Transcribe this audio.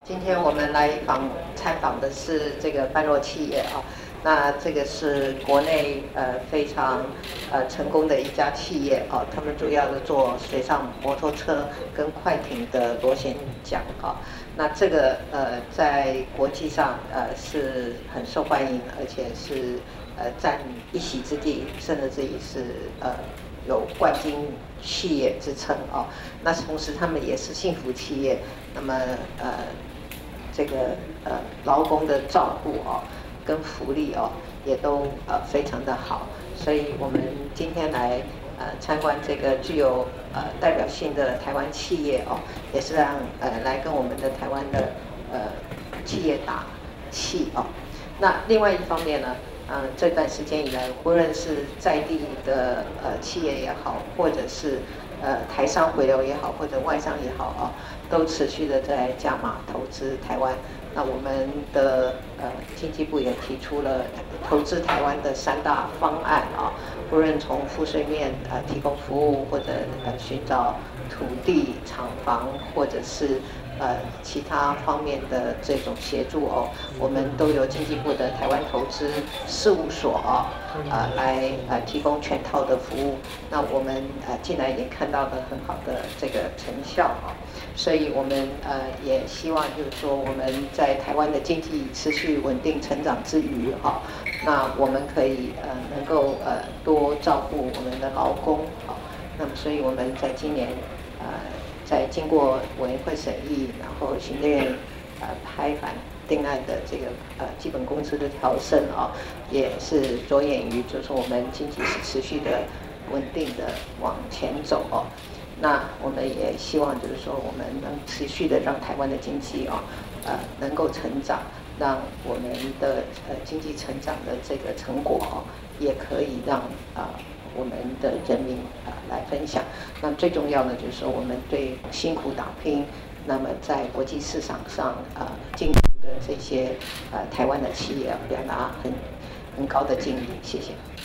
今天我们来参访的是这个般若企业啊，那这个是国内非常成功的一家企业啊，他们主要是做水上摩托车跟快艇的螺旋桨啊，那这个在国际上是很受欢迎，而且是占一席之地，甚至于是有冠军企业之称哦。那同时他们也是幸福企业，那么这个劳工的照顾哦，跟福利哦，也都非常的好，所以我们今天来参观这个具有代表性的台湾企业哦，也是让来跟我们的台湾的企业打气哦。那另外一方面呢，这段时间以来，无论是在地的企业也好，或者是台商回流也好，或者外商也好啊，都持续的在加码投资台湾。那我们的经济部也提出了投资台湾的3大方案啊，无论从赋税面提供服务，或者寻找土地、厂房，或者是其他方面的这种协助哦，我们都由经济部的台湾投资事务所来提供全套的服务。那我们近来也看到了很好的这个成效啊，所以我们也希望就是说我们在台湾的经济持续稳定成长之余哈，那我们可以能够多照顾我们的劳工啊，那么所以我们在今年在经过委员会审议，然后行政院拍板定案的这个基本工资的调升啊，也是着眼于就是说我们经济是持续的稳定的往前走哦。那我们也希望就是说我们能持续的让台湾的经济能够成长，让我们的经济成长的这个成果也可以让我们的人民来分享。那最重要的就是说，我们对辛苦打拼，那么在国际市场上进步的这些台湾的企业表达很高的敬意。谢谢。